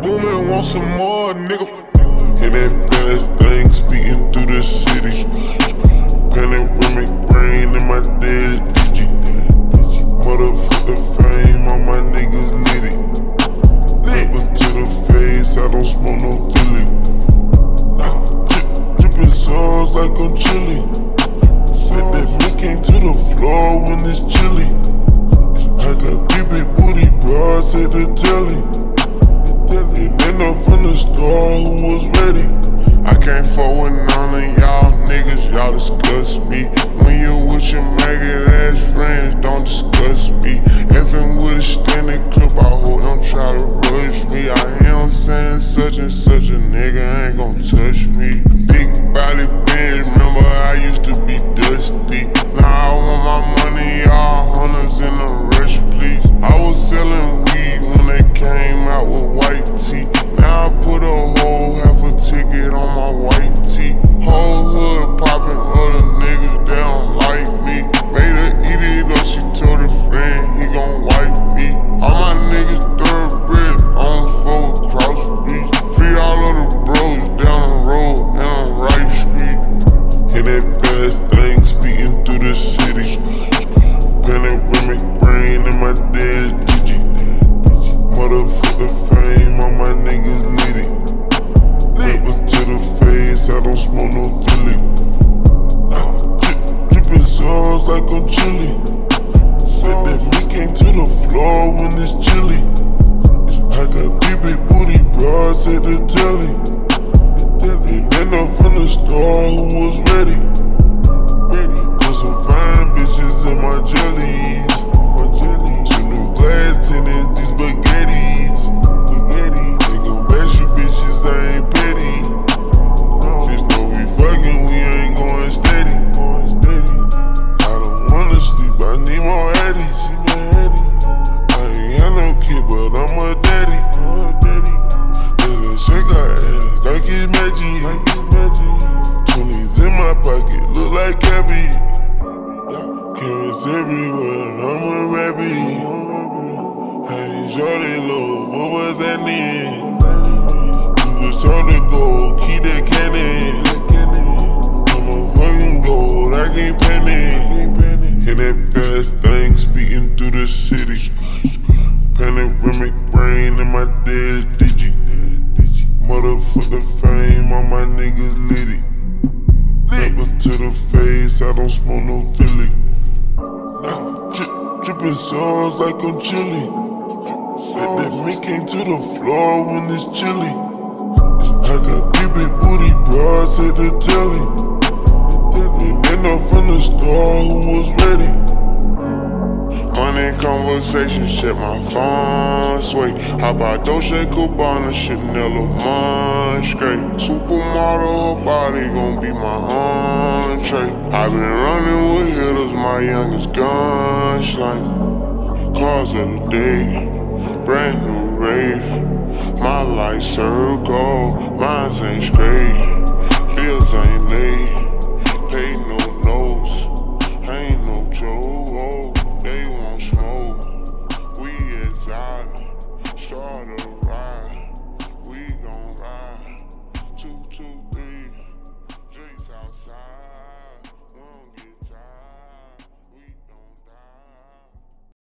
booming, want some more, nigga. Hear that fast thing speeding through the city. Panoramic brain in my dead digi. Motherfucker fame, all my niggas litty. Never to the face, I don't smoke no Philly. Drippin' sauce like I'm chilly. Set that Mickey to the floor when it's chilly. I got big booty bras at the telly. And then up from the store who was ready. I can't fuck with none of y'all niggas, y'all disgust me. When you with your maggot ass friends, don't discuss me. Effing with a standing clip, I hope don't try to rush me. I hear him saying such and such a nigga ain't gon' touch me. Big body Benz, remember I used to be dusty. Now I want my money, all hunters in a rush, please. I was selling weed when they came out with white tee. Now I put a whole half a ticket on my white tee. Whole hood poppin', other niggas, they don't like me. Made her eat it up, she told her friend he gon' wipe me. All my niggas thoroughbred, I don't fuck with cross streets. Free all of the bros down the road and on Right Street. Hear that fast thing speeding through the city. Panoramic brain in my dead digi. Motherfucker fame, all my niggas litty. Never to the face, I don't smoke no Philly. Drippin' sauce like I'm chilly. Set that Mickey to the floor when it's chilly. I got big booty bras at the telly. And then up from the store who was ready. Put some fine bitches in my jellies. 2 new glass tenants, these spaghettis. They gon' bash you bitches, I ain't petty. Just know we fucking, we ain't going steady. I don't wanna sleep, I need more eddies. I ain't had no kid, but I'm a daddy. Let shake her ass like it's magic. 20s in my pocket, look like cabbage. Carrots everywhere, I'm a rabbit. Hey, shorty low, what was that name? You was told to go, keep that cannon. I'm a fucking gold, I can't panic. Hear that fast thing speeding through the city. Panoramic brain in my dead digi. Motherfucker fame, all my niggas litty. Never to the face, I don't smoke no Philly. Drippin' sauce like I'm chilly. Set that Mickey to the floor when it's chilly. I got big booty bras at the telly. And then up from the store who was ready. Money conversations, check my phone, sway. How about Dolce Gabbana, Chanel, or Monstrate? Supermodel, her body gon' be my entree. I been running with hitters, my youngest gun slang. Cars of the day, brand new rave. My life circle, mines ain't straight. Bills ain't laid, paid